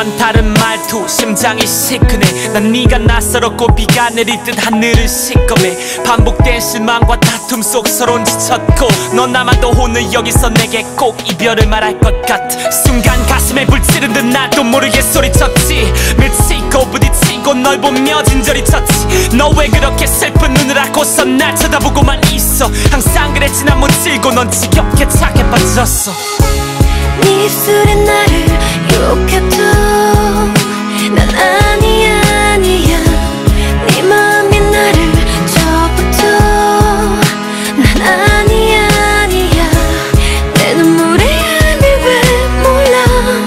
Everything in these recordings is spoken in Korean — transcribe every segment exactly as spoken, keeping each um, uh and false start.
평소와는 다른 말투 심장이 시큰해. 난 네가 낯설었고 비가 내리듯 하늘을 시꺼매. 반복된 실망과 다툼 속 서론 지쳤고 넌 아마도 오늘 여기서 내게 꼭 이별을 말할 것 같아. 순간 가슴에 불 찌른 듯 나도 모르게 소리쳤지. 밀치고 부딪히고 널 보며 진저리 쳤지. 너 왜 그렇게 슬픈 눈을 하고서 날 쳐다보고만 있어. 항상 그랬지 난 못질고 넌 지겹게 착해 빠졌어. 네 입술에 나를 욕해도 난 아니야 아니야. 네 마음이 나를 접어도 난 아니야 아니야. 내 눈물의 의미 왜 몰라.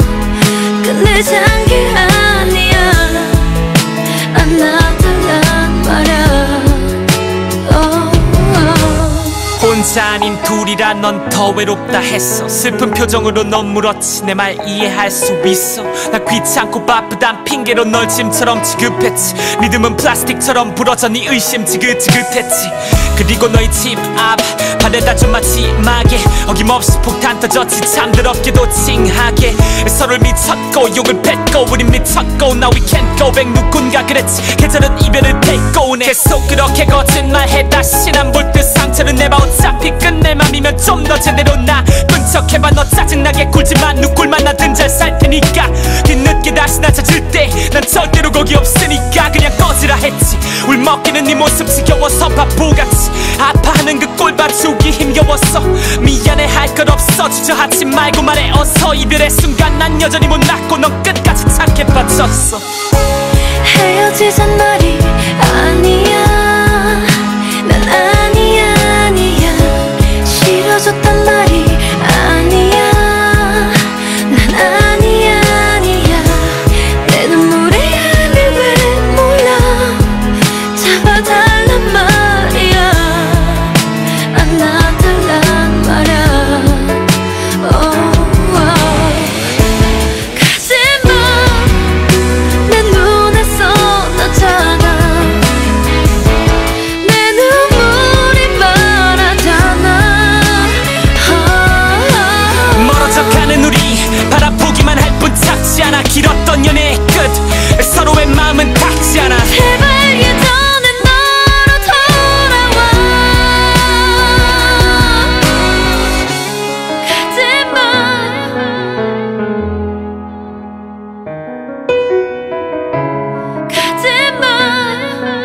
끝내잔 게 아니야. 안아달란 말야. oh, oh. 혼자 아닌 둘이라 넌 더 외롭다 했어. 슬픈 표정으로 넌 물었지. 내 말 이해할 수 있어. 나 귀찮고 바쁘단 핑계로 널 짐처럼 지급했지. 믿음은 플라스틱처럼 부러져 네 의심 지긋지긋했지. 그리고 너희 집 앞 바래다 좀 마지막에 어김없이 폭탄 터졌지. 참 더럽게도 칭하게 서로를 미쳤고 욕을 뱉고 우린 미쳤고 Now we can't go back. 누군가 그랬지 계절은 이별을 뱉고 오네. 계속 그렇게 거짓말해 다시 난 볼 듯 상처를 내봐. 어차피 끝낼 맘이면 좀 더 제대로 나쁜 척해봐. 너 짜증나게 굴지만 누굴만 하든 잘 살 테니까. 뒤늦게 다시 나 찾을 때 난 절대로 거기 없으니까 그냥 꺼지라 했지. 울먹이는 네 모습 지겨워서 바보같이 아파하는 그 꼴 봐주기 힘겨웠어. 미안해 할 것 없어 주저하지 말고 말해 어서. 이별의 순간 난 여전히 못났고 넌 끝까지 착해 빠졌어. 헤어지잔 말이 아니야. 난 아니야 아니야. 싫어졌단 말이 아니야. 난 아니야 아니야. 내 눈물의 의미 왜 몰라. 잡아달란 말이야. 안아달란 말야. oh, oh. 가지마. 내 눈에 쏟아잖아. 내 눈물이 말하잖아. oh, oh. 멀어져가는 우리 바라보기만 할 뿐 작지 않아. 길었던 연애의 끝 서로의 마음은 닿지 않아. 제발 예전의 너로 돌아와. 가지마. 가지마.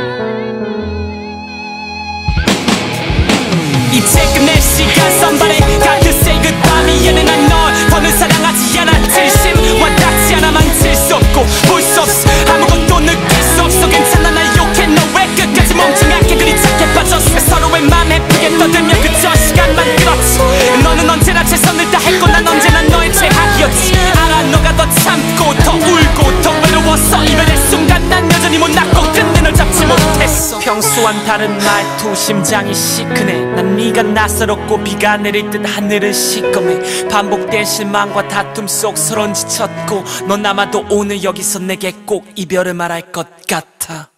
이제 끝낼 시간 선발에 가득 say goodbye. 미안해 난 널 더는 사랑하지 않아. 진심 와닿지 않아. 망칠 수 없고 볼 수 없어. 아무것도 느낄 수 없어. 괜찮아 날 욕해. 너 왜 끝까지 멍청하게 그리 착해 빠졌어. 서로의 맘 예쁘게 떠들며 그저 시간만 끌었지. 너는 언제나 최선을 다했고 난 언제나 너의 최악이었지. 알아 너가 더 참고 더 울고 더 외로웠어. 이별의 순간 난 여전히 못났고 끝내 널 잡지 못했어. 평소와는 다른 말투 심장이 시큰해. 난 네가 낯설었고 비가 내릴 듯 하늘을 시꺼매. 반복된 실망과 다툼 속 서론 지쳤고 넌 아마도 오늘 여기서 내게 꼭 이별을 말할 것 같아.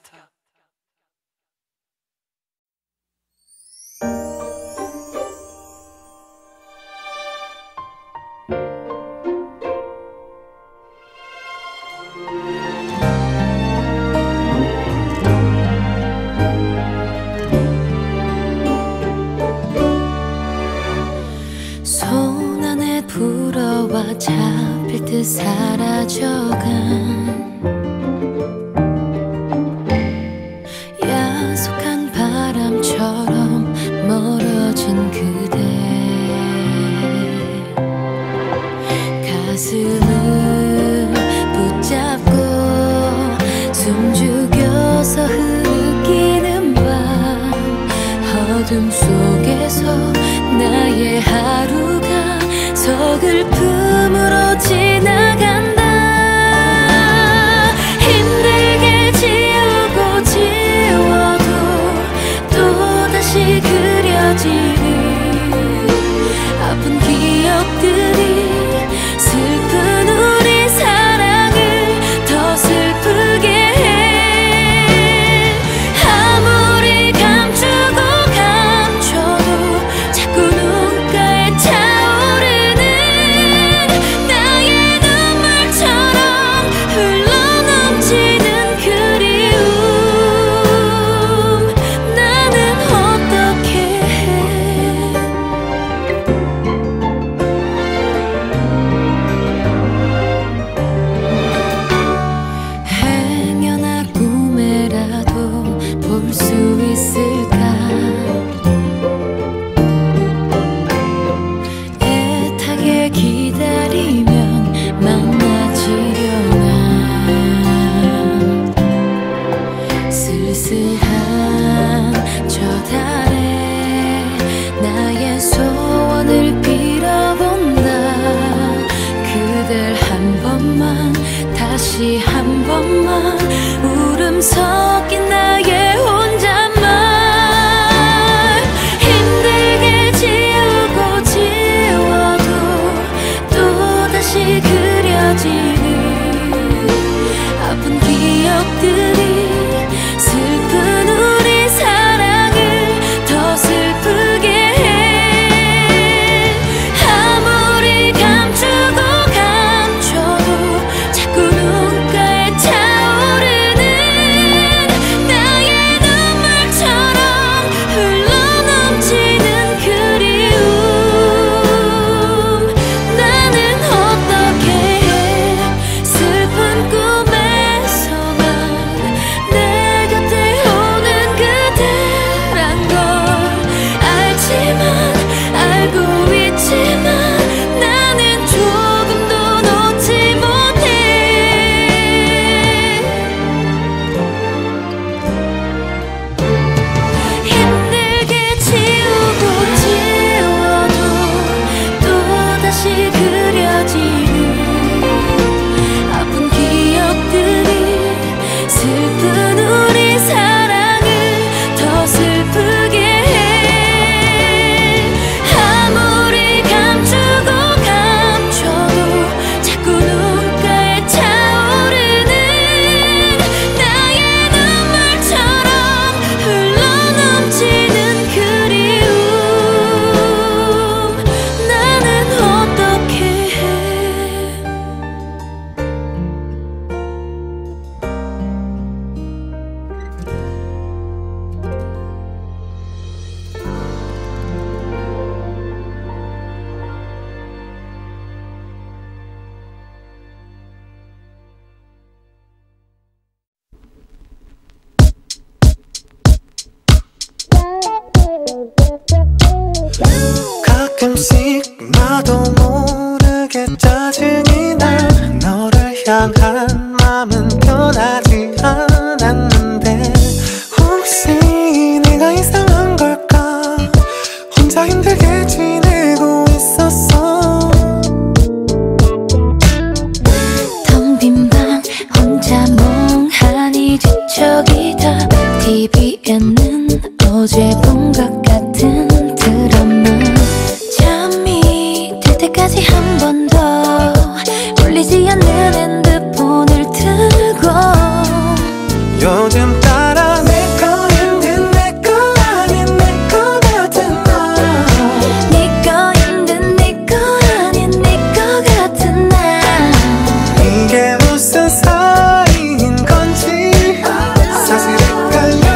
손 안에 불어와 잡힐 듯 사라져간 야속한 바람처럼 멀어진 그대. 가슴을 붙잡고 숨 죽여서 흐르기는 밤. 어둠 속에서 나의 하루가 서글픔으로 지나간다. 힘들게 지우고 지워도 또다시 그려지는 아픈 기억들이 슬픈 우리 사랑을 더 슬프게 해. 아무리 감추고 감춰도 자꾸 눈가에 차오르는 나의 눈물처럼 오래 기다리면 만나지려나. 쓸쓸한 저 달에 나의 소원을 빌어본다. 그댈 한 번만, 다시 한 번만, 울음 섞인 나의 혼잣말. 힘들게 지우고 지워도 또다시 그려지는 아픈 기억들이 슬픈 우리 사랑을 더 슬프게 해. 아무리 감추고 감춰도 자꾸 눈가에 차오르는 나의 눈물처럼 흘러넘치는 그리움. 나는 어떻게 해. 슬픈 꿈에서만 내 곁에 오는 그대란 걸 알지만, 알고 있지만 나는 조금도 놓지 못해. 힘들게 지우고 지워도 또다시 그려지는 아픈 기억들이 슬픈 우리 사랑을 더 슬프게 해. 아무리 감추고 감춰도 자꾸 눈가에 차오르는 나의 눈물처럼 흘러넘치는 그리움. 나는 어떻게 해. 가끔씩 나도 모르게 짜증이 나. 너를 향한 마음은 변하지 않았는데 혹시 내가 이상한 걸까. 혼자 힘들게 지내고 있었어. 텅 빈 방 혼자 멍하니 뒤척이다. 티비에는 어제 본 것 같은 드라마. 잠이 들 때까지 한 번 더 울리지 않는 핸드폰을 들고 요즘 따라 내 거 힘든 내 거 아닌 내 거 같은 너. 네 거 힘든 네 거 아닌 네 거 같은 나. 이게 무슨 사이인 건지 사실 헷갈려.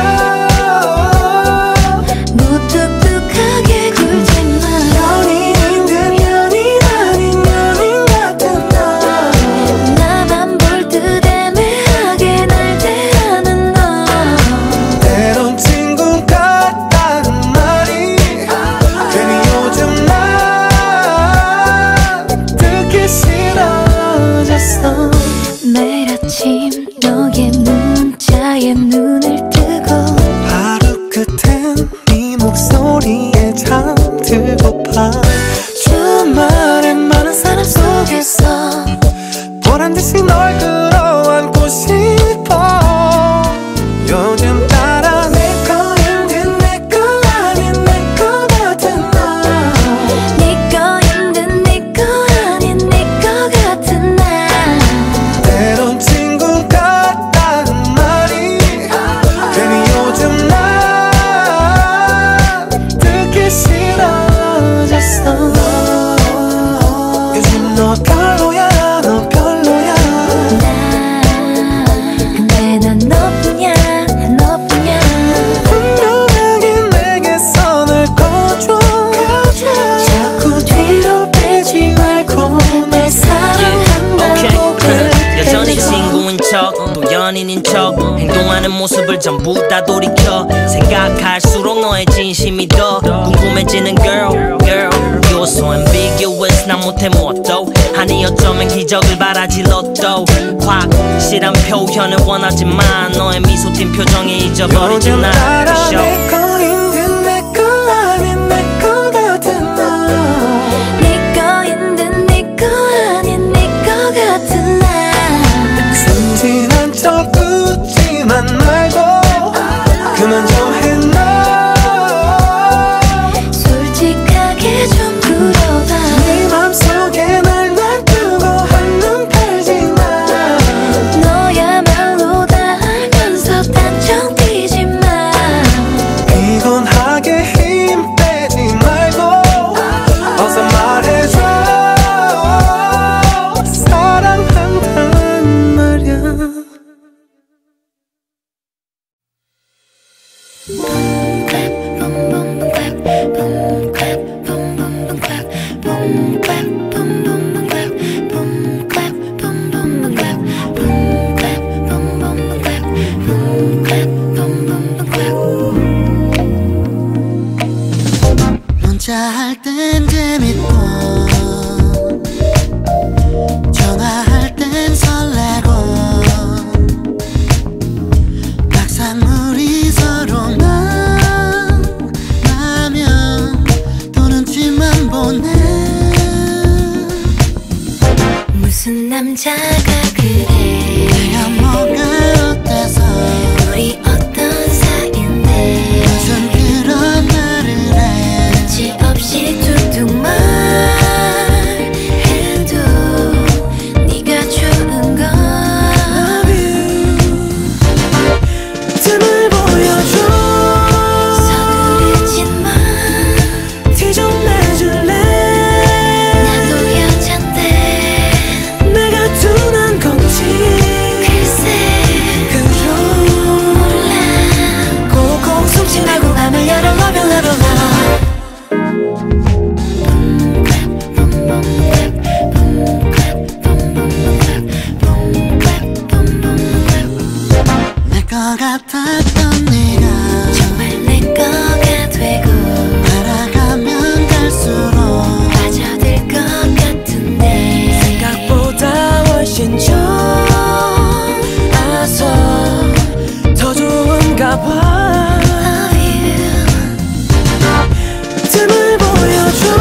무뚝뚝하게 굴지마. 연인인 듯 연인 아닌 연인 같은 너. 나만 볼 듯 애매하게 날 대하는 너. 때론 친구 같다는 말이 괜히 요즘 난 듣기 싫어졌어. 매일 아침 너의 문자에 눈을 뜨고 하루 끝엔 네 목소리에 잠들고파. 주말엔 많은 사람 속에서 보란듯이 널 끌어안고 싶어. 요즘 따라 내 거 힘든 내 거 아닌 내 거 같은 너. 네 거 힘든 네 거 아닌 네 거 같은 나. 때론 친구 같다는 말이 괜히 요즘 난 듣기 싫어졌어. 요즘 너 별로야 너 별로야. 근데 난 너뿐이야 너뿐이야. 분명하게 내게 선을 꺼줘. 자꾸 뒤로 빼지 말고 날 사랑한다고 그래. 여전히 친구인 척 또 연인인 척 행동하는 모습을 전부 다 돌이켜 생각할수록 너의 진심이 더 궁금해지는 girl girl You're so ambiguous 난 못해 뭐 무엇도 아니 어쩌면 기적을 바라지 로또 확실한 표현을 원하지만 너의 미소 띈 표정이 잊어버리지 날 내 거인 듯 내 거 아닌 내 거 같은 너 네 거인 듯 네 거 아닌 네 거 같은 나 순진한 척 웃지만 말고 그만 좀 해놔 솔직하게 좀 물어봐 네 맘속에 날 놔두고 한눈 팔지 마 너야말로 다 알면서 단정 뛰지 마 피곤하게 힘 빼지 말고 어서 말해줘 사랑한다는 말야 문자할 땐 재밌고 전화할 땐 설레고 막상 우리 서로 만나면 또 눈치만 보네 무슨 남자가 그래 내가 뭐가 어때서 우리 어떤 사이인데 무슨 그런 말을 해 눈치 없이 툭툭 말해도 네가 좋은 걸 틈을 보여줘 서두르지 마 티 좀 내줄래 나도 여잔데 내가 둔한 건지 글쎄 그럼 몰라 꽁꽁 숨지 말고 맘을 열어 love you love you love 내거 같았던 네가 정말 내 거가 되고 알아가면 갈수록 빠져들 것 같은데 생각보다 훨씬 좋아서 더 좋은가 봐 Love you 틈을 보여줘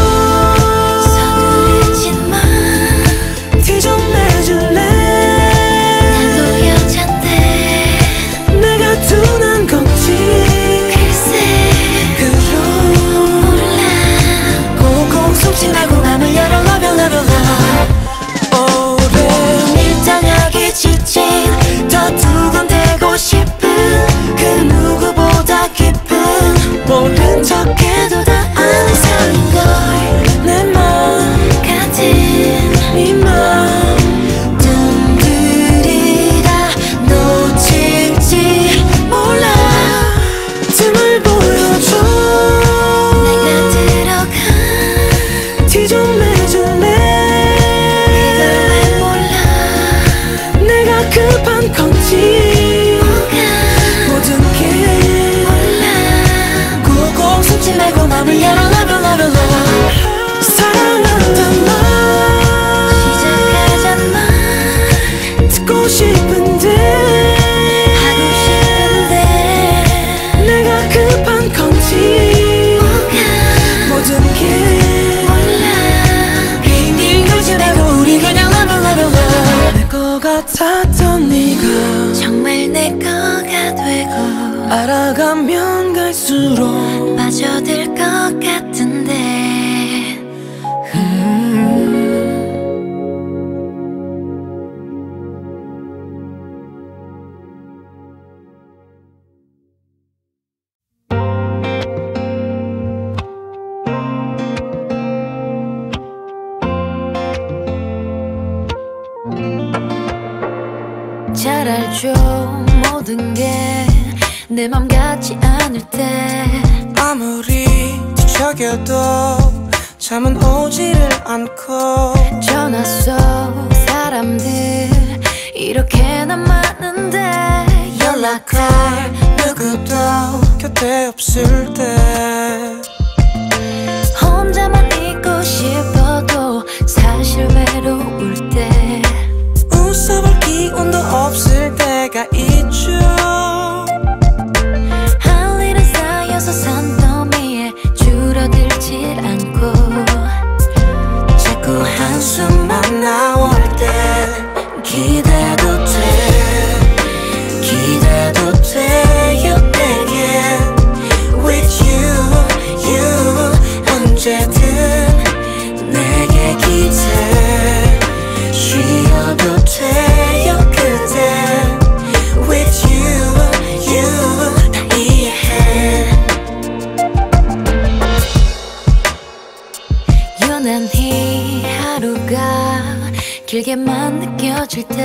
서두르지 마 티 좀 내줄래 나도 여잔데 내가 둔한 건지 글쎄 그럼 몰라 꽁꽁 숨지 말고 맘을 열어 love you love you love 오랜 일상하게 지친 더 두근대고 싶은 그 누구보다 깊은 모른 척해도 다 아는 사이인걸 내 맘 같은 이맘 뜸들이 다 놓칠지 몰라 틈을 보여줘 내가 들어간 티 좀 내줄래 그걸 왜 몰라 내가 급한 건지 뭐가 모든 게 몰라 꽁꽁 숨지 말고 맘을 열어 love you love you love 사랑한단 말 시작하잔 말 듣고 싶은데 하고 싶은데 내가 급한 건지 뭐가 모든 게 몰라 괜히 울지 말고 우리 그냥 love you love you love 내 거 같았던 네가 정말 내 거가 되고 알아가면 갈수록 빠져들 것 같은데 잘 알죠 모든 게 내 맘 같지 않을 때 아무리 뒤척여도 잠은 오지를 않고 전화 속 사람들 이렇게나 많은데 연락할 누구도 곁에 없을 때 혼자만 있고 싶어도 사실 외로울 때 웃어볼 기운도 없을 때가 있죠. 할 일은 쌓여서 산더미에 줄어들질 않고 자꾸 한숨만 나올 때 기대도 돼 기대도 돼요 내게 With you, you 언제든 내게 기대 쉬어도 돼요 그대 With you, you 다 이해해. 유난히 하루가 길게만 느껴질 때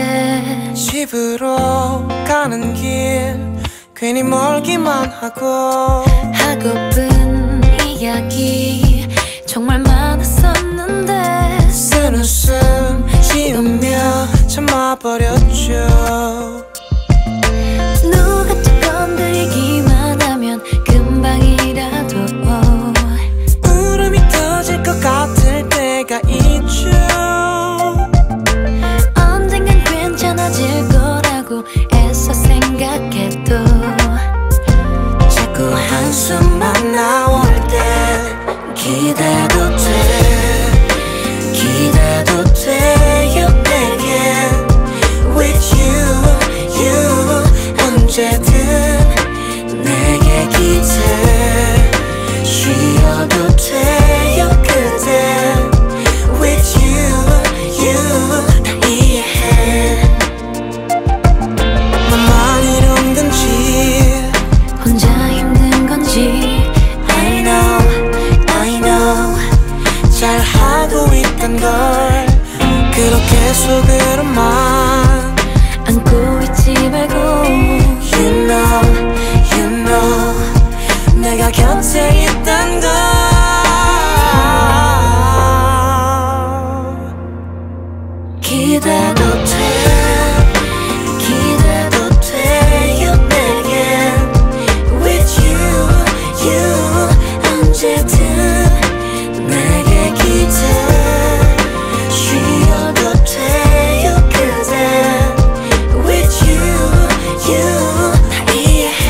집으로 가는 길 괜히 멀기만 하고 하고픈 이야기 정말 많았었는데 쓴 웃음 지우며 참아버렸죠. 누가 좀 건드리기만 하면 금방이라도 울음이 터질 것 같을 때가 있죠. 언젠간 괜찮아질 거라고 애써 생각해도 자꾸 한숨만 나올 때 기대도 돼 기대도 돼요 내게 With you, you 언제든 내게 기대 쉬어도 돼요 그대 With you, you 다 이해해. 나만 이런 건지 혼자 힘든 건지 I know, I know 잘하고 있단 걸 그렇게 속으로만 안고 있지 말고 You know, you know 내가 곁에 있단 걸 기대도 돼 기대도 돼요 내게 With you, you 언제든 내게 기대 쉬어도 돼요 그대 With you, you 다 이해해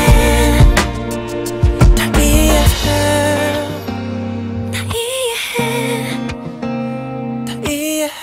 다 이해해 다 이해해 다 이해해.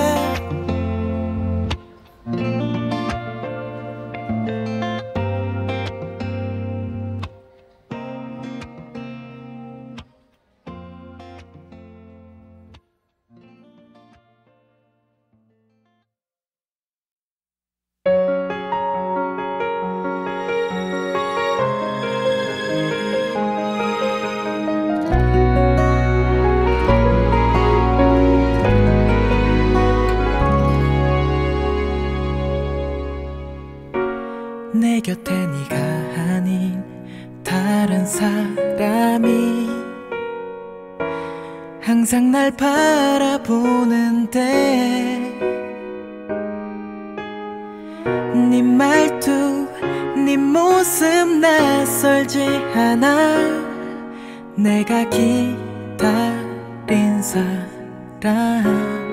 내 곁에 네가 아닌 다른 사람이 항상 날 바라보는데 네 말투 네 모습 낯설지 않아 내가 기다린 사람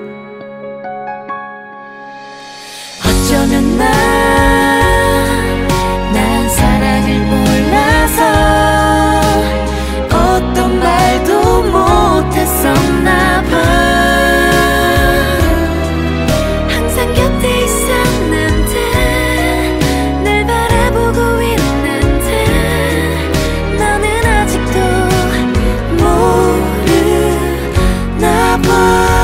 어쩌면 난 난 사랑을 몰라서 어떤 말도 못했었나 봐. 항상 곁에 있었는데 늘 바라보고 있는데 너는 아직도 모르나 봐.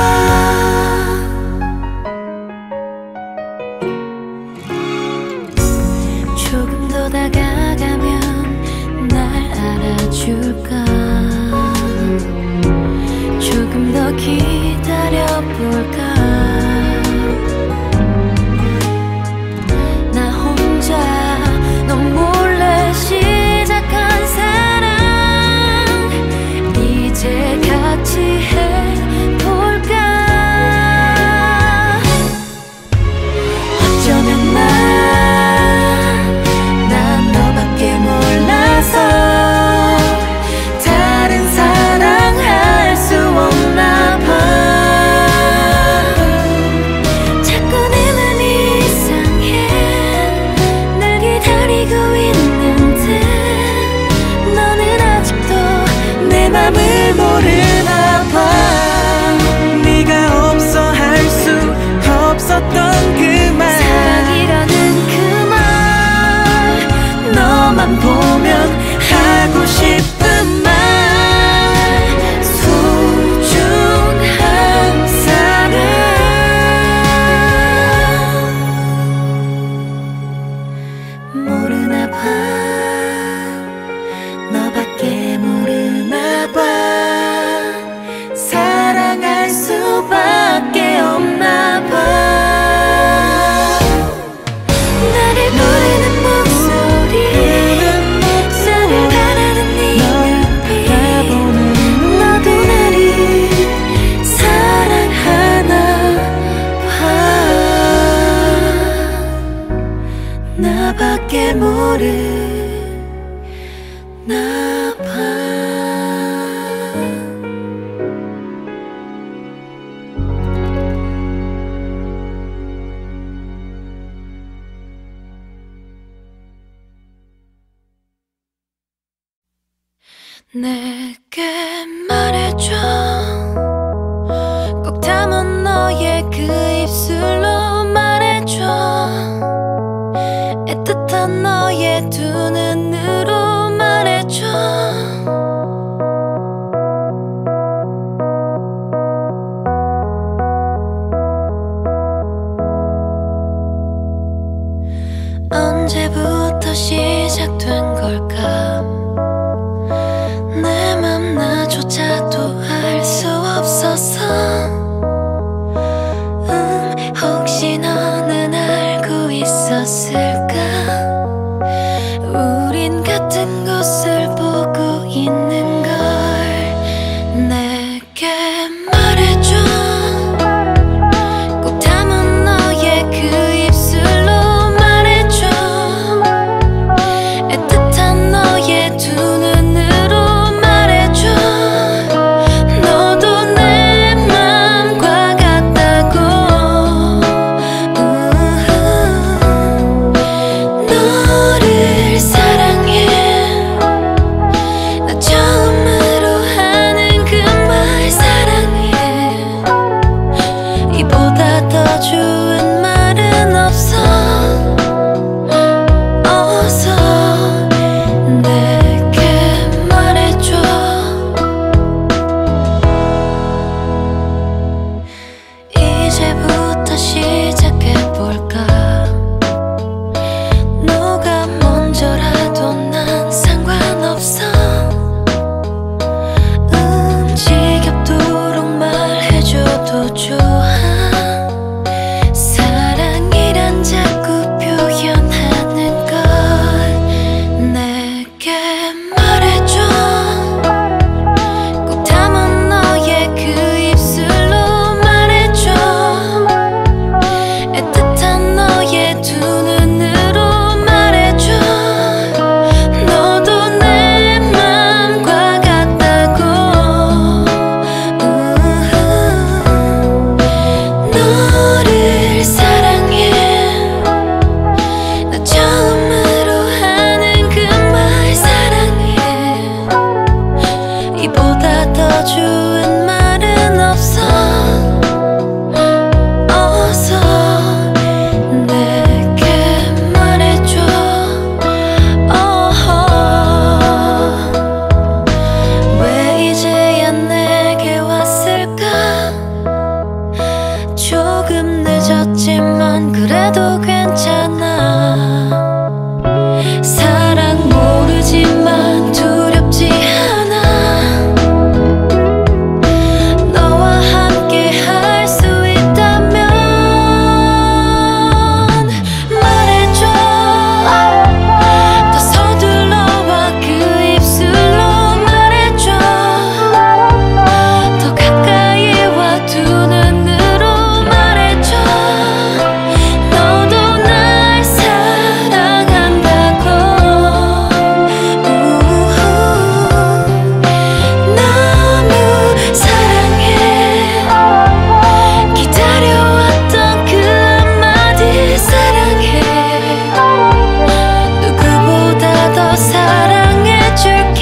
조금 더 다가가면 날 알아줄까. 조금 더 기다려볼까. 나 혼자 너 몰래 시작한 사랑 이제 같이 해볼까. 어쩌면 난 다른 사랑할 수 없나 봐. 모르나 봐. 내게 말해줘. 꼭 담은 너의 그 입술로 말해줘. 애틋한 너의 두 눈으로 말해줘. 언제부터 시작된 걸까? 내 맘 나조차도 알 수 없어서. 음, 혹시 너는 알고 있었을까? 우린 같은 곳을 보고 있는 걸. 내게 말해줘. 꼭 담은 너의 그 입술로 말해줘. 애틋한 너의 두 눈으로 말해줘. 너도 내 맘과 같다고. 우후. 너를 사랑해. 나 처음으로 하는 그 말 사랑해. 이보다 더 좋은 말은 없어. 어서 내게 말해줘. 이제부터 시작해볼까? 누가 먼저라도 난 상관없어. 음, 지겹도록 말해줘도 좋아. 사랑이란 자꾸 표현하는 것. 내게 말해줘. 꼭 담은 너의 그 입술로 말해줘. 애틋한 너의 두 눈으로 말해줘. 너도 내 맘과 같다고. 우후. 너를 사랑해. 나 처음으로 하는 그 말 사랑해. 이보다 더 좋은 말은 없어. 어서 내게 말해줘. 어허. 왜 이제야 내게 왔을까? 조금 늦었지만 그래도 괜찮아. 사랑 모르지만 두렵지 않아. 너와 함께 할 수 있다면 말해줘. 더 서둘러와 그 입술로 말해줘. 더 가까이 와 두 눈으로 말해줘. 너도 날 사랑한다고. 우후. 너무 사랑해. 기다려왔던 그 한마디 사랑해. 누구보다 더 사랑해줄게.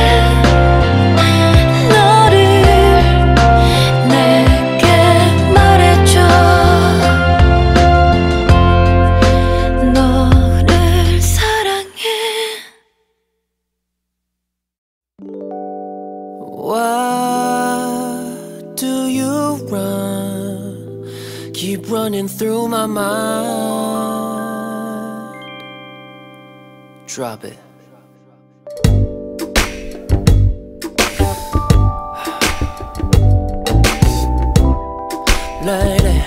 너를 내게 말해줘. 너를 사랑해. Why do you run? Keep running through my mind. Drop it. Lady.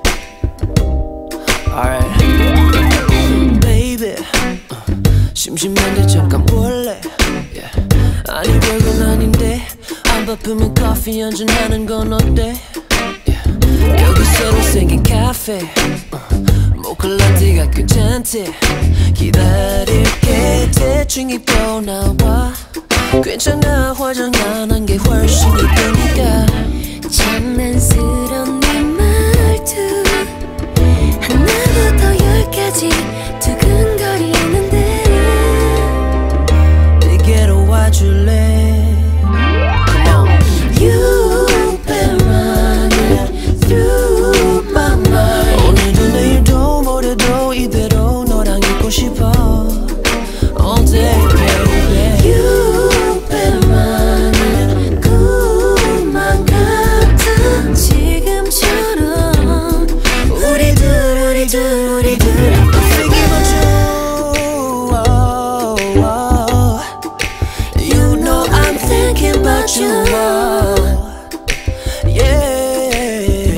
Alright. Baby. 심심한데 잠깐 볼래? Yeah. 아니 별건 아닌데 안 바쁘면 커피 한잔 하는 건 어때? Yeah. 여기 새로 생긴 카페 uh, 모카라떼가 괜찮대. 기다릴게. 대충 입고 나와 괜찮아 화장 안 한 게 훨씬 이쁘니까 장난스러운 네 말투 하나부터 열까지 두근거리는데 내게로 와줄래 You've been running through my mind 오늘도 내일도 모레도 이대로 너랑 있고 싶어 All day baby You've been running 꿈만 같아 지금처럼 우리들 우리들 우리들 Thinking about you oh, oh. You know I'm thinking about you oh. Yeah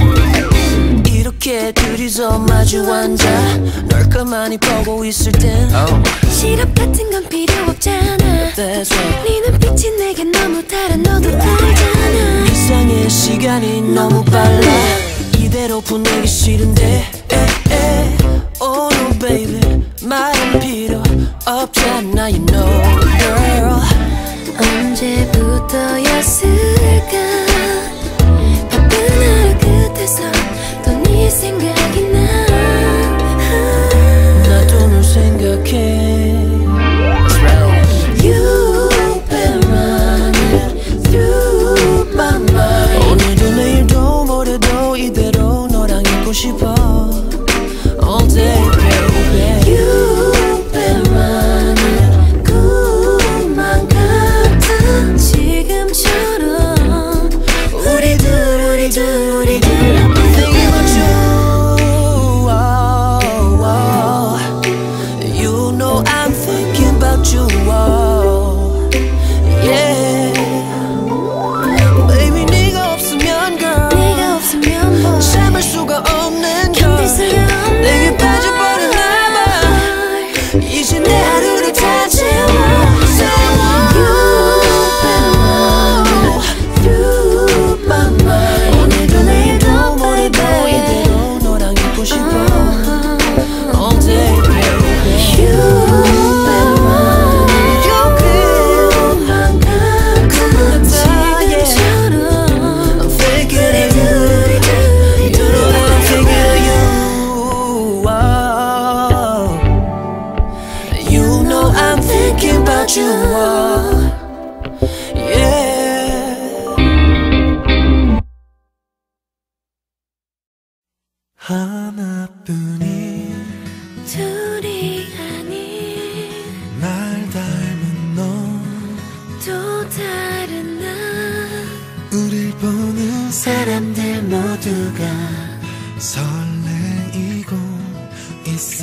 이렇게 둘이서 마주 앉아 널 가만히 보고 있을 땐 oh. 시럽 같은 건 필요 없잖아 That's right 네 눈빛이 내게 너무 달아 너도 알잖아 이상해 시간이 너무 빨라 이대로 보내기 싫은데 에, 에. Oh no baby 말은 필요 없잖아 you know girl 언제부터였을까 바쁜 하루 끝에서 또 네 생각이 나 나도 널 생각해 That's right You've been running through my mind 오늘도 내일도 모레도 이대로 너랑 있고 싶어 All day baby You've been running 꿈만 같아 지금처럼 우리들 우리들 우리들 Thinking about you oh, oh. You know I'm thinking about you oh. Yeah Baby 네가 없으면 girl 네가 없으면 뭐 참을 수가 없는 견딜 걸 수 없는 내게 빠져버렸나 봐 이제 내 하루를 다 채워 You've been running through my mind 오늘도 내일도 모레도 이대로 너랑 있고 싶어 All day baby You've been running 꿈만 같아 지금처럼 I'm thinking of you You know that I'm thinking of you oh. You know I'm thinking about you oh. Yeah 하나뿐인 둘이 아닌 날 닮은 너 또 다른 나 우릴 보는 사람들 모두가 설레이고 있어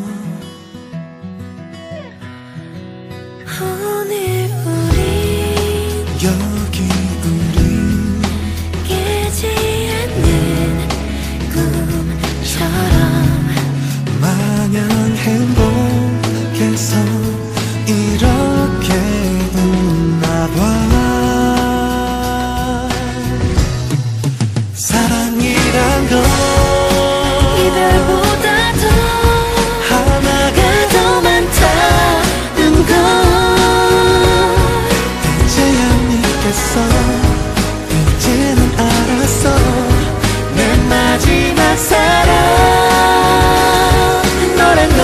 오늘 우린 여기 우리 깨지 않는 꿈처럼 마냥 행복해서 이렇게 웃나봐 사랑이란 건 이별보다 더 하나가 더 많다는 걸 이제야 믿겠어 이제는 알았어 내 마지막 사랑 너란 걸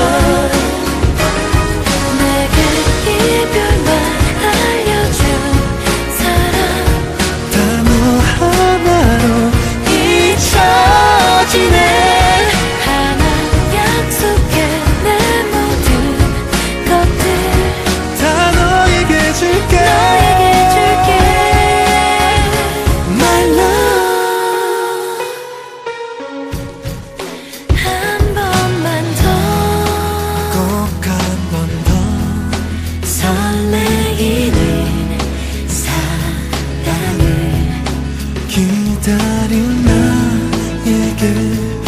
내게 이별만 알려준 사람 단어 하나로 잊혀지네 하나 약속해 내 모든 것들 다 너에게 줄게 너에게 줄게 My love 한 번만 더 꼭 한 번 더 설레이는 사랑을 기다린 나에게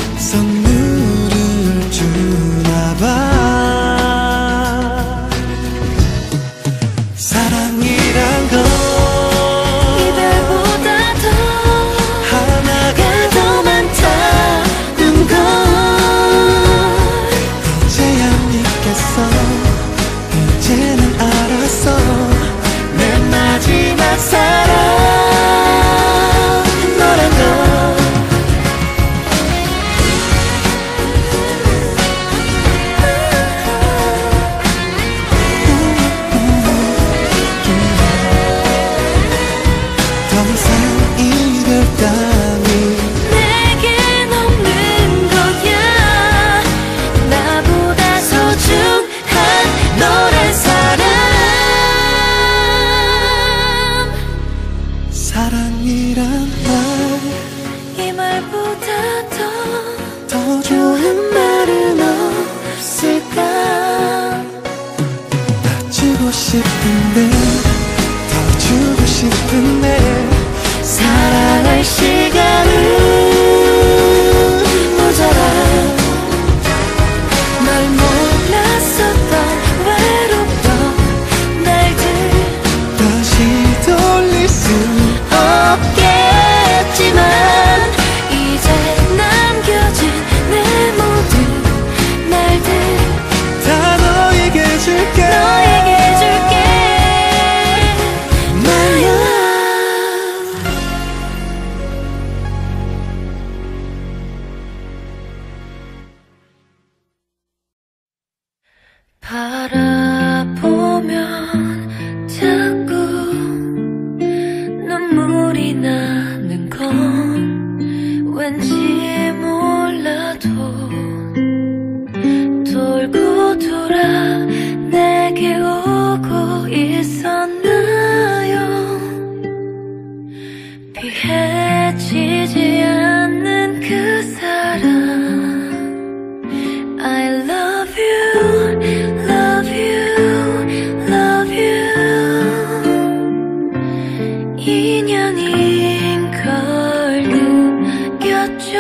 좋은 말은 없을까? 나 주고 싶은데 더 주고 싶은데 사랑할 시간은 모자라. 널 몰랐었던 외롭던 날들 다시 돌릴 수 없겠지만 이제 남겨진 내 모든 날들 다 너에게 줄게. 너에게 줄게. My love. 바라보면 자꾸 눈물이 나는 건 왠지 몰라도 돌고 돌아 내게 오고 있었나요? 피해지지 않는 그 사람 I love you, love you, love you. 인연인 걸 느꼈죠.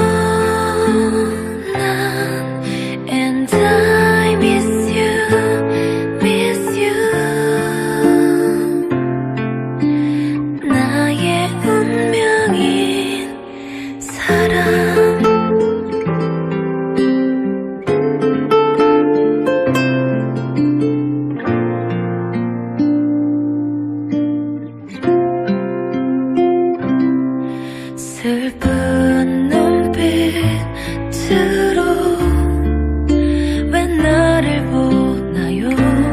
난 and I miss you, miss you. 나의 운명인 사람. 슬픈 눈빛으로 왜 나를 보나요?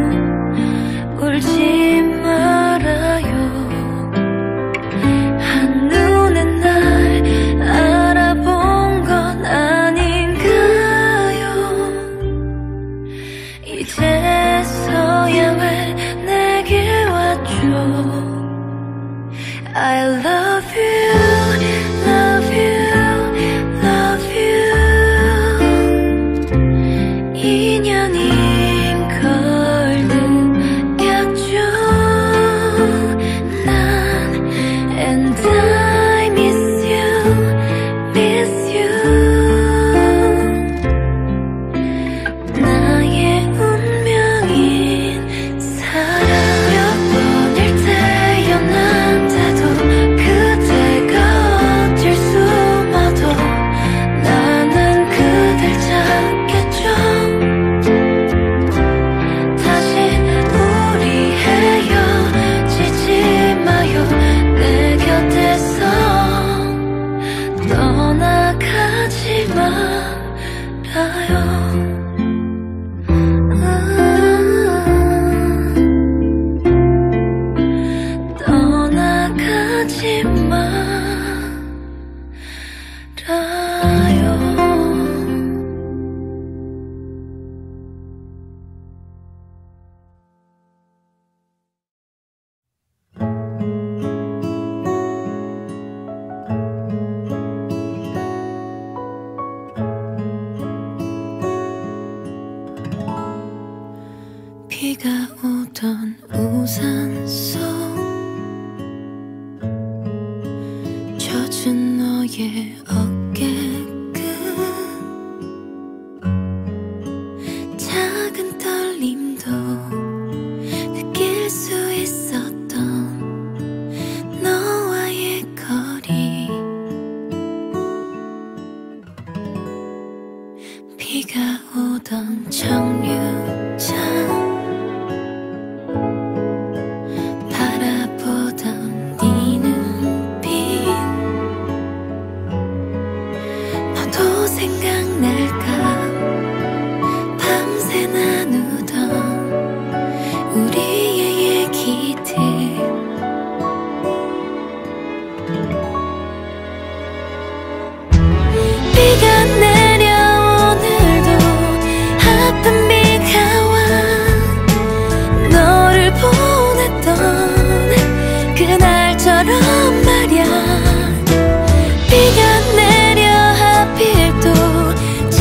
울지 말아요. 한눈에 날 알아본 건 아닌가요? 이제서야 왜 내게 왔죠? I love you, love you, love you. 인연인 걸 느꼈죠. 난 and I miss you, miss you. 나의 운명인 사람. 몇 번을 태어난데도 그대가 어딜 숨어도 나는 그댈 찾겠죠. 다시 우리 헤어지지 마요. 내 곁에서 떠나가지 말아요. 떠나가지 말아요. 비가 오던 우산 속 젖은 너의 어깨끝 작은 떨림도 느낄 수 있었던 너와의 거리. 비가 오던 정류장 바라보던 네 눈빛 너도 생각날까? 밤새 나누던 우리의 얘기들 비가 내려 오늘도 아픈 비가 와 너를 보냈던 그날처럼 말야. 비가 내려 하필 또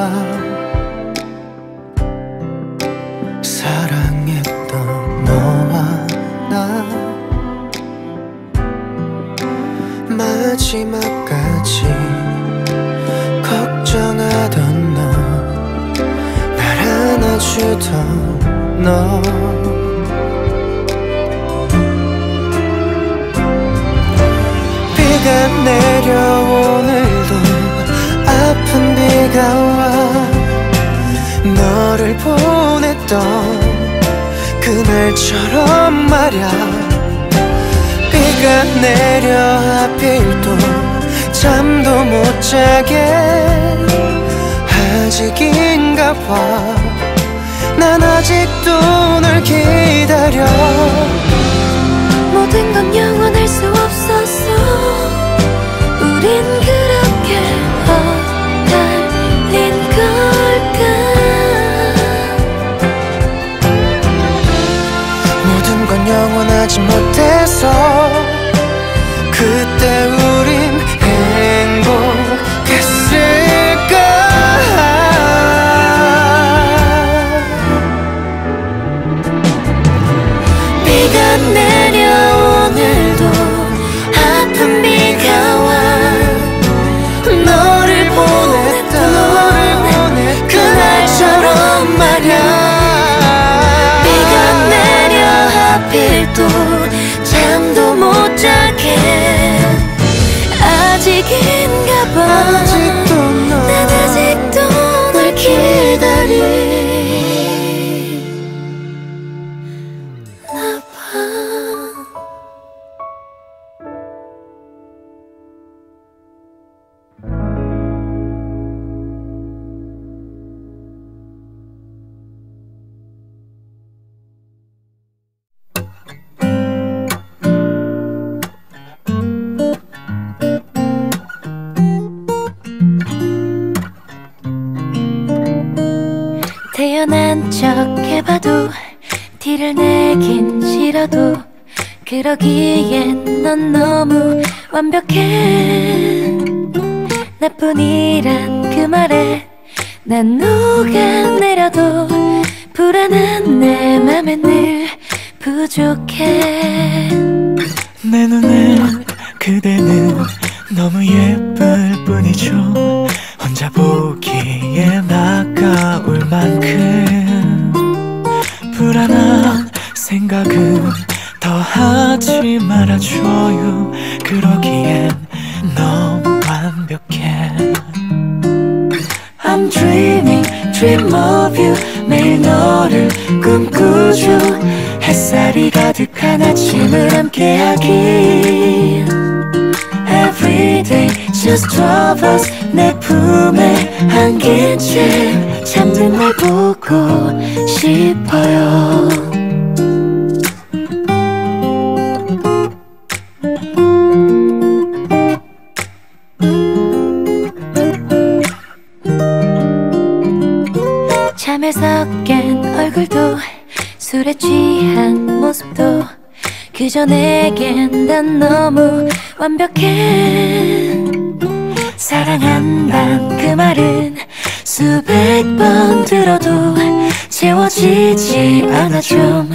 사랑했던 너와 나 마지막까지 걱정하던 너 날 안아주던 너 비가 내려 오늘도 아픈 비가 와 너를 보냈던 그날처럼 말야 비가 내려 하필 또 잠도 못 자게 아직인가 봐 난 아직도 널 기다려 모든 건 영원할 수 없었어 우린 그렇게 엇갈린 걸까 모든 건 영원하지 못해서 그때 우린 행복했을까 비가 내려 오늘도 아픈 비가 와 너를 보냈던 그날처럼 말야 비가 내려 하필 또 잠도 못 자게 아직인가 봐 아직도 너 난 아직도 널 기다리나 봐 태어난 척 해봐도 티를 내긴 싫어도 그러기엔 넌 너무 완벽해 나뿐이란 그 말에 난 녹아내려도 불안한 내 맘엔 늘 부족해 내 눈엔 그대는 너무 예쁠 뿐이죠 혼자 보기에 아까울 만큼 불안한 생각은 더 하지 말아줘요 그러기엔 너무 완벽해 I'm dreaming, dream of you 매일 너를 꿈꾸죠 햇살이 가득한 아침을 함께하기 Every day, just two of us 내 품에 안긴 채 잠든 날 보고 싶어요 잠에서 깬 얼굴도 술에 취한 모습도 그저 내겐 난 너무 완벽해 사랑한단 그 말은 수백 번 들어도 채워지지 않아 좀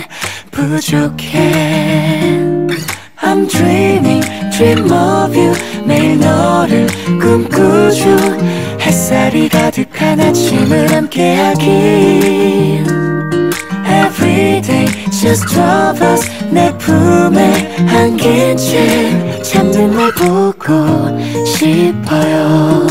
부족해 I'm dreaming, dream of you 매일 너를 꿈꾸죠 햇살이 가득한 아침을 함께하기 Every day, just two of us 내 품에 안긴 채 잠든 날 보고 싶어요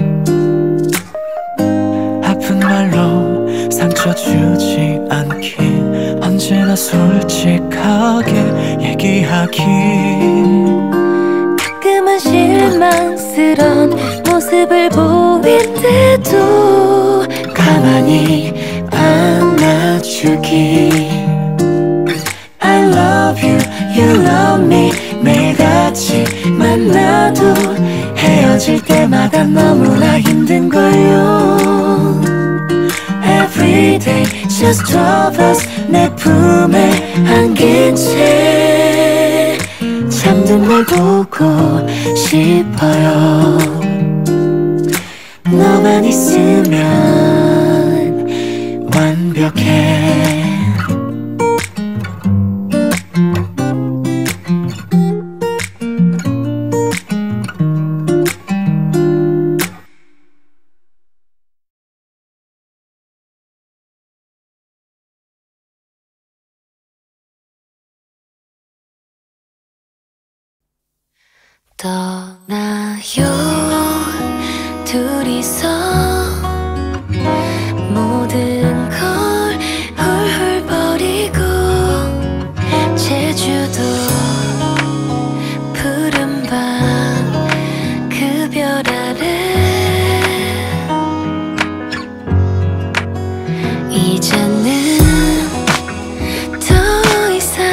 아픈 말로 상처 주지 않기 언제나 솔직하게 얘기하기 가끔은 실망스런 모습을 보인데도 가만히 안아주기 I love you, you love me 매일같이 만나도 헤어질 때마다 너무나 힘든걸요 Every day, just two of us 내 품에 안긴 채 잠든 날 보고 싶어요 너만 있으면 둘이서 모든 걸 훌훌 버리고 제주도 푸른 밤 그 별 아래 이제는 더 이상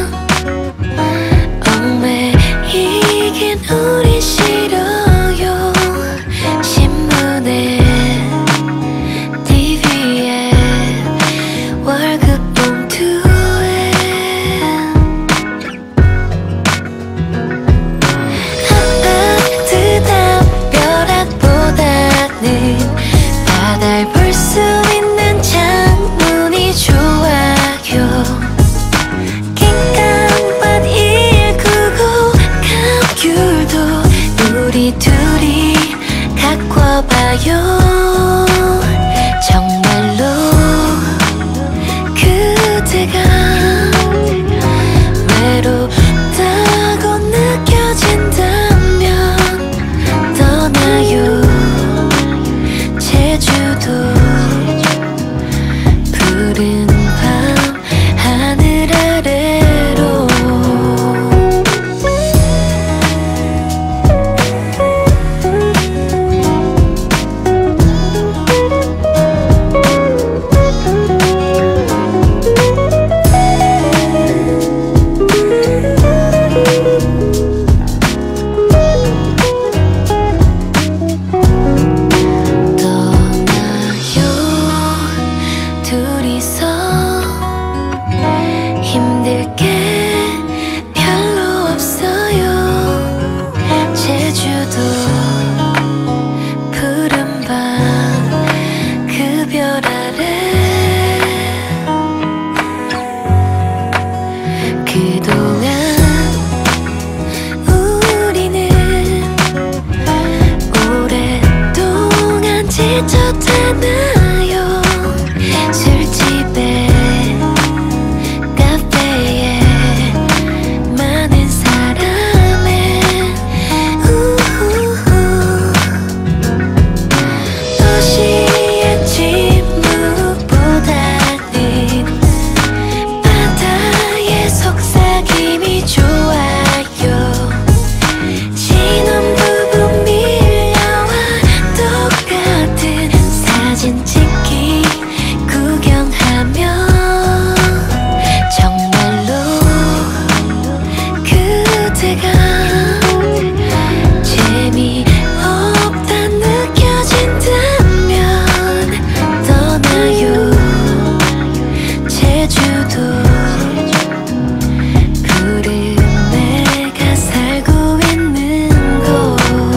얽매이긴 우린 싫어요. 신문에 티비에 월급 봉투에 따뜻한 벼락보다는 바다를 볼 수 있는 창문이 좋아요. 긴 강밭 일구고 감귤도 우리 둘이 갖고 와봐요. 정말로 그대가 외롭다고 느껴진다면 떠나요. 제주도 푸른 밤 하늘 아래로 둘이서 힘들 게 별로 없어요. 제주도 푸른 밤 그 별 아래 그동안 우리는 오랫동안 지쳤잖아요. 술집에 카페에 많은 사람에 우후후 도시의 침묵보다는 바다의 속삭임이 좋아요. 신혼부부 밀려와 똑같은 사진 찍기 구경하며 정말로 그대가 재미없다 느껴진다면 떠나요. 제주도 푸른 내가 살고 있는 곳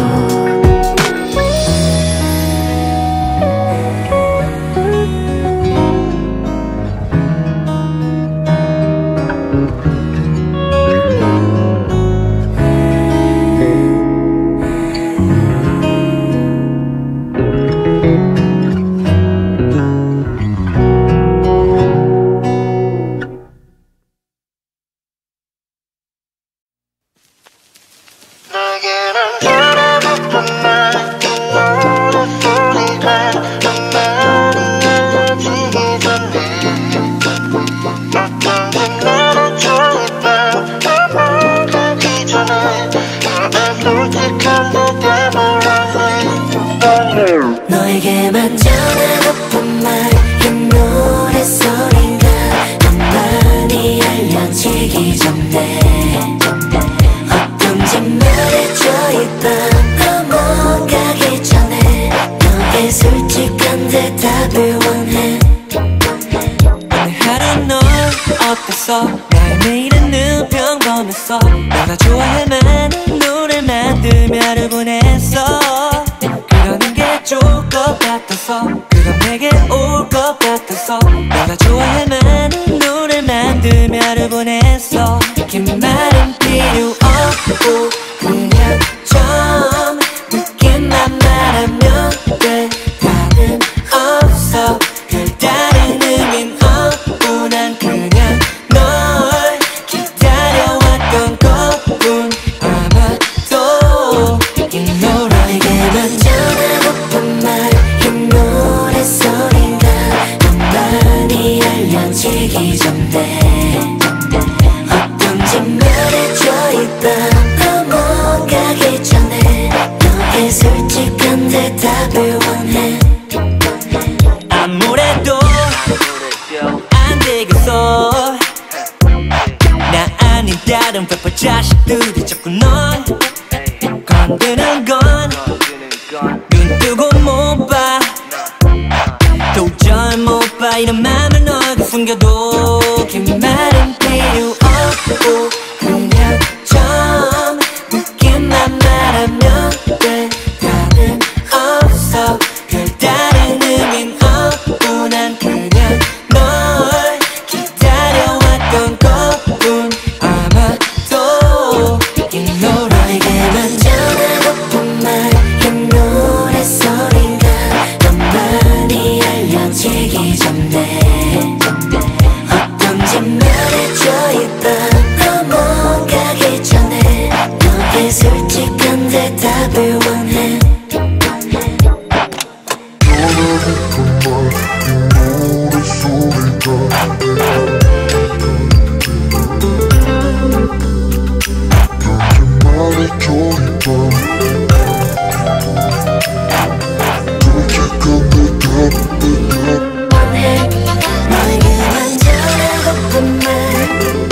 내게는 하나뿐만 노랫소리가 한마디 알려지기 전에 어떤지 나는 저의 밤 넘어가기 전에 난 솔직한 대답을 할래. 너에게만 전하고뿐만 이 노랫소리가 한마디 알려지기 전에 어떤지 말해줘. 이 밤 넘어가기 전에 너의 솔직한 대답을 원해. 오늘 하루 넌 어땠어? 나의 매일은 늘 평범했어. 너가 좋아할 만한 노래를 만들며 하루 보냈어. 그러는 게 좋을 것 같아서 그럼 내게 올 것 같아서 너가 좋아할 만한 노래를 만들며 하루 보냈어. 긴 말은 필요 없고 그냥 좀 느낌만 말하면 돼. 답은 없어. 별다른 의미는 없고 난 그냥 널 기다려왔던 것뿐. 아마도 이 노래 눈 뜨고 못 봐 도저히 못 봐 이런 맘을 너에게 숨겨도 긴 말은 필요 없고 그냥 좀 느낌만 말하면 돼 답은 없어 별다른 의미는 없고 난 그냥 널 기다려왔던 것뿐 아마도 이 노래에게만 전하고픈 말 이 노랫소리가 더 많이 알려지기 전에 어떤지 말해줘 이 밤 넘어가기 전에 너의 솔직한 대답을 원해 원해 너에게만 전하고픈 말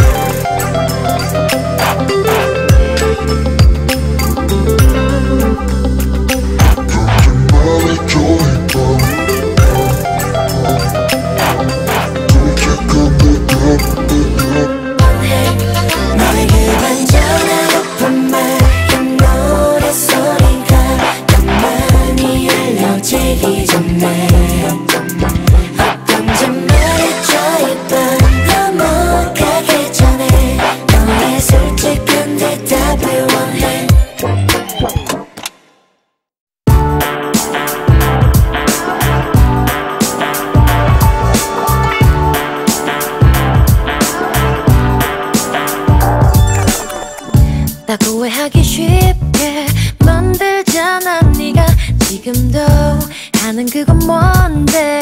원해 너에게만 전하고픈 말 이 노랫소리가 더 많이 알려지기 전에 어떤지 말해줘 이 밤 넘어가기 전에 너의 솔직한 대답을 원해 나 오해하기 쉽게 만들잖아 네가 지금도 하는 그건 뭔데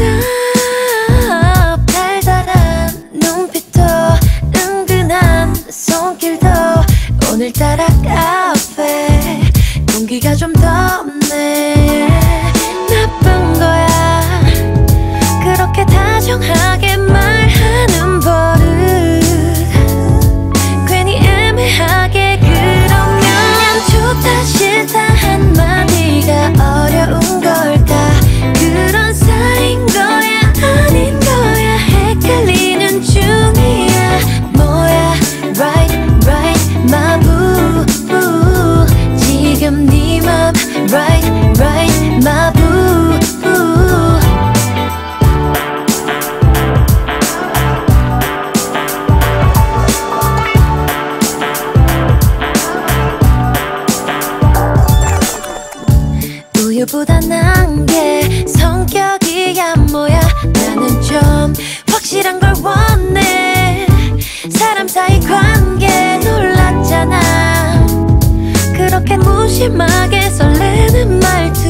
Stop 달달한 눈빛도 은근한 손길도 오늘따라 카페 공기가 좀 덥네 나쁜 거야 그렇게 다정하게 말하는 버릇 괜히 애매하게 그러면 좋다 싫다 한마디가 어려운 걸까 그런 사이인 거야 아닌 거야 헷갈리는 중이야 뭐야 right right my boo boo 지금 네 맘 right right my boo boo 우유보다 난 게 성격이야 뭐야 나는 좀 확실한 걸 원해 사람 사이 관계 놀랐잖아 그렇게 무심하게 설레는 말투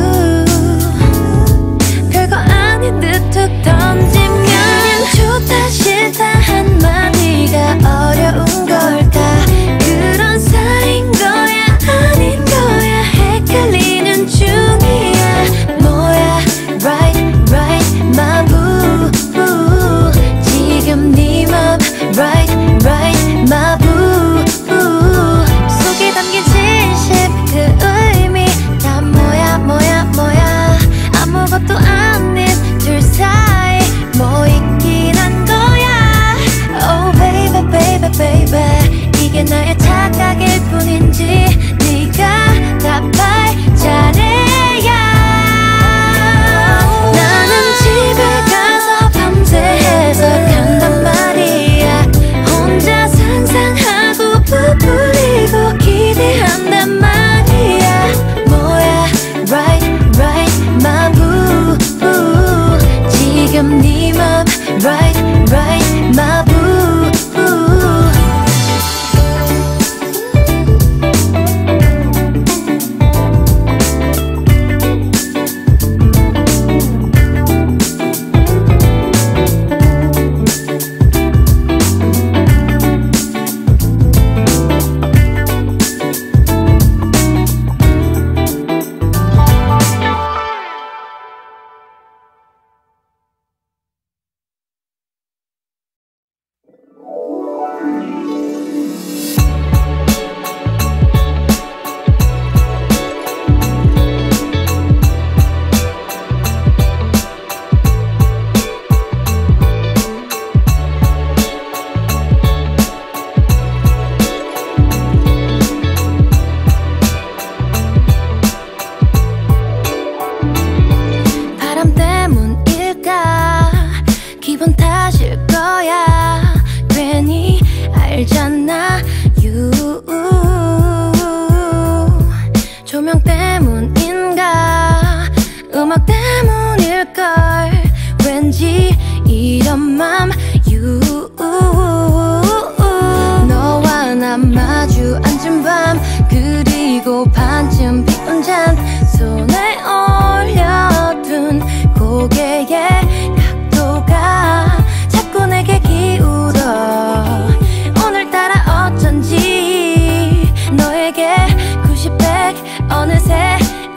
별거 아닌 듯 툭 던지면 좋다 싫다 한마디가 어려운 걸까 그런 사이인 거야 아닌 거야 헷갈리는 중이야 뭐야 right right my boo boo 지금 네 맘 right right my boo boo 속에 담긴 진심 그 조명 때문인가 음악 때문일걸 왠지 이런 맘 you 너와 나 마주 앉은 밤 그리고 반쯤 비운 잔 손에 올려둔 고개의 각도가 자꾸 내게 기울어 오늘따라 어쩐지 너에게 구십 백 어느새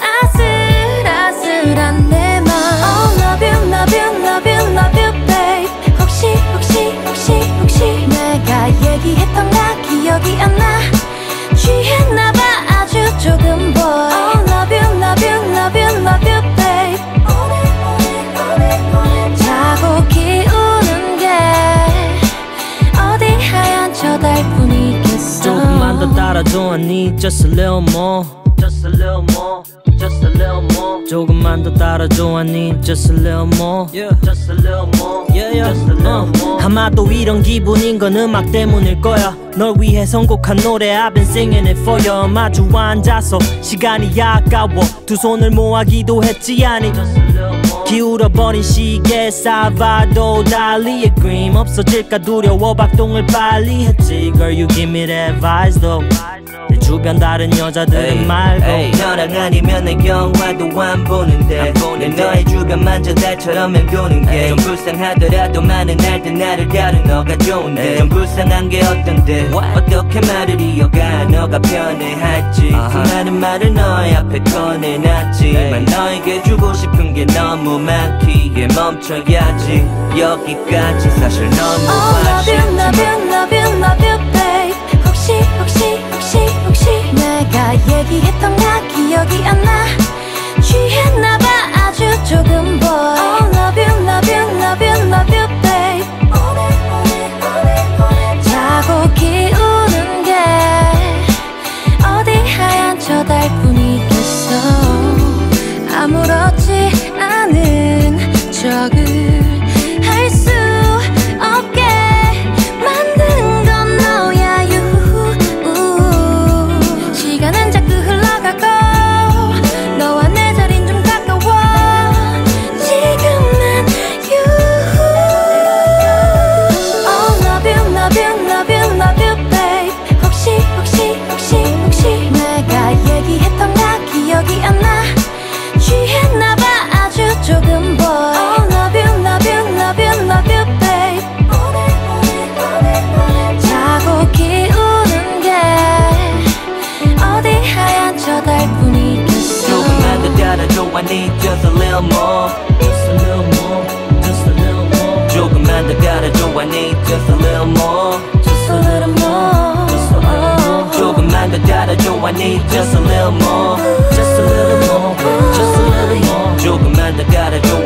아슬아슬한 내 맘 Oh love you love you love you love you babe 혹시 혹시 혹시 혹시 내가 얘기했던가 기억이 안 나 취했나봐 아주 조금 boy Oh love you love you love you love you babe 자고 기우는 게 어디 하얀 저 달뿐이겠어 조금만 더 따라줘 I need just a little more Just a little more Just a little more 조금만 더 따라줘 I need just a little more Yeah Just a little more Yeah yeah Just a little uh, more 아마도 이런 기분인 건 음악 때문일 거야 널 위해 선곡한 노래 I've been singing it for you 마주 앉아서 시간이 아까워 두 손을 모아 기도했지 아니 기울어버린 시계 사바도 달리의 그림 없어질까 두려워 박동을 빨리 했지 Girl you give me that advice though 내 주변 다른 여자들은 말고 에이, 너랑 아니면 내 영화도 안 보는데 내 너의 주변 만져 달처럼 맴도는 게 좀 불쌍하더라도 많은 날들 나를 다룬 너가 좋은데 좀 불쌍한 게 어떤데 어떻게 말을 이어가 너가 편해할지 수많은 말을 너의 앞에 꺼내놨지만 너에게 주고 싶은 게 너무 많기에 멈춰야지 여기까지 사실 너무 아쉽지 Oh love you love you love you love you babe 혹시 혹시 혹시 혹시 내가 얘기했던가 기억이 안 나 취했나봐 아주 조금 boy Oh love you love you love you love you babe 자고 기우는 게 어디 하얀 저 달뿐이겠어 아무렇지 않은 척을 할 수 없게 만든 건 너야 you 시간은 자꾸 흘러가고 너와 내 자린 좀 가까워 지금은 you Oh love you love you love you love you babe 혹시 혹시 혹시 혹시 내가 얘기했던가 기억이 안 나 취했나봐 아주 조금 boy Oh love you love you love you love you babe 자고 기우는 게 어디 하얀 저 달뿐이겠어 조금만 더 따라줘 I need just a little more Just a little more Just a little more 조금만 더 따라줘 I need just a little more Just a little more Just a little more 조금만 더 따라줘 I need just a little more Just a little more Just a little more 조금만 더 따라줘